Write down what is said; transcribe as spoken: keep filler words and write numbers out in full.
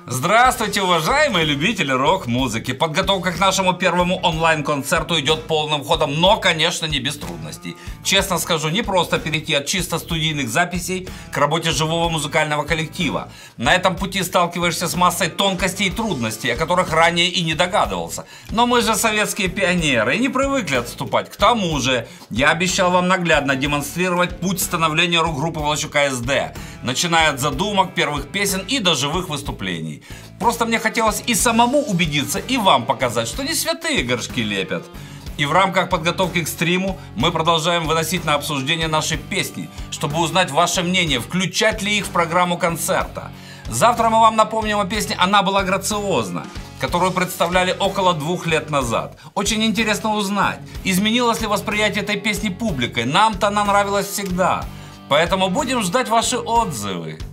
Здравствуйте, уважаемые любители рок-музыки! Подготовка к нашему первому онлайн-концерту идет полным ходом, но, конечно, не без трудностей. Честно скажу, не просто перейти от чисто студийных записей к работе живого музыкального коллектива. На этом пути сталкиваешься с массой тонкостей и трудностей, о которых ранее и не догадывался. Но мы же советские пионеры и не привыкли отступать. К тому же, я обещал вам наглядно демонстрировать путь становления рок-группы Волощука эс дэ, начиная от задумок, первых песен и до живых выступлений. Просто мне хотелось и самому убедиться, и вам показать, что не святые горшки лепят. И в рамках подготовки к стриму мы продолжаем выносить на обсуждение наши песни, чтобы узнать ваше мнение, включать ли их в программу концерта. Завтра мы вам напомним о песне «Она была грациозна», которую представляли около двух лет назад. Очень интересно узнать, изменилось ли восприятие этой песни публикой. Нам-то она нравилась всегда. Поэтому будем ждать ваши отзывы.